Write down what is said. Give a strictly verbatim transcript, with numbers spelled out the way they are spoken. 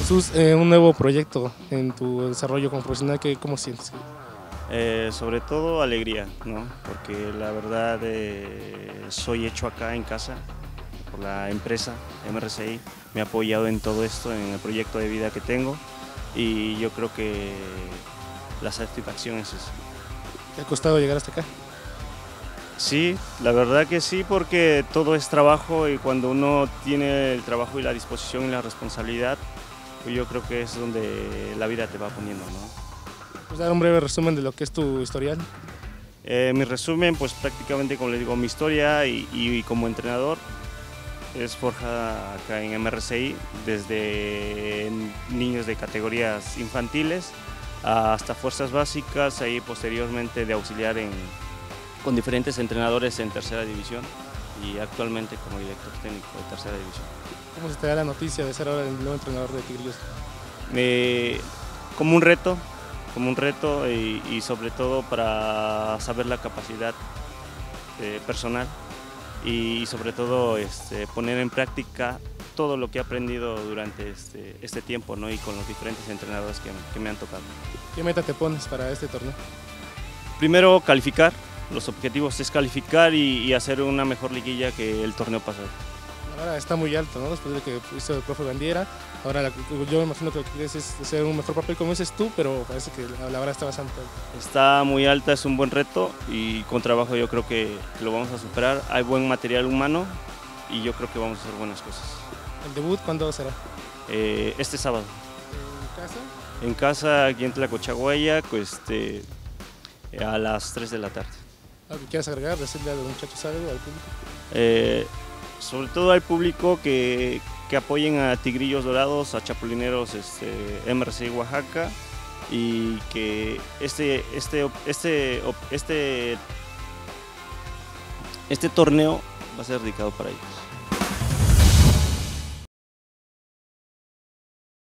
Jesús, eh, un nuevo proyecto en tu desarrollo como profesional, ¿qué, ¿cómo sientes? Eh, sobre todo alegría, ¿no? Porque la verdad eh, soy hecho acá en casa por la empresa M R C I, me ha apoyado en todo esto, en el proyecto de vida que tengo y yo creo que la satisfacción es eso. ¿Te ha costado llegar hasta acá? Sí, la verdad que sí, porque todo es trabajo y cuando uno tiene el trabajo y la disposición y la responsabilidad, pues yo creo que es donde la vida te va poniendo, ¿no? ¿Puedes dar un breve resumen de lo que es tu historial? Eh, mi resumen, pues prácticamente, como les digo, mi historia y, y como entrenador es forjada acá en M R C I, desde niños de categorías infantiles hasta fuerzas básicas, ahí posteriormente de auxiliar en, con diferentes entrenadores en tercera división y actualmente como director técnico de tercera división. ¿Cómo se te da la noticia de ser ahora el nuevo entrenador de Tigrillos? Eh, como un reto, como un reto y, y sobre todo para saber la capacidad eh, personal y sobre todo este, poner en práctica todo lo que he aprendido durante este, este tiempo, ¿no? Y con los diferentes entrenadores que, que me han tocado. ¿Qué meta te pones para este torneo? Primero calificar, los objetivos es calificar y, y hacer una mejor liguilla que el torneo pasado. La vara está muy alto, ¿no? Después de que hizo el profe Bandiera, ahora la, yo me imagino que lo que quieres es hacer un mejor papel como dices tú, pero parece que la, la vara está bastante alta. Está muy alta, es un buen reto y con trabajo yo creo que, que lo vamos a superar. Hay buen material humano y yo creo que vamos a hacer buenas cosas. ¿El debut cuándo será? Eh, este sábado. ¿En casa? En casa, aquí en Tlacochahuaya, pues, este, a las tres de la tarde. ¿Algo que quieras agregar? ¿Decirle a los muchachos algo, al público? Eh, sobre todo al público que, que apoyen a Tigrillos Dorados, a Chapulineros este, M R C I Oaxaca y que este, este, este, este, este torneo va a ser dedicado para ellos.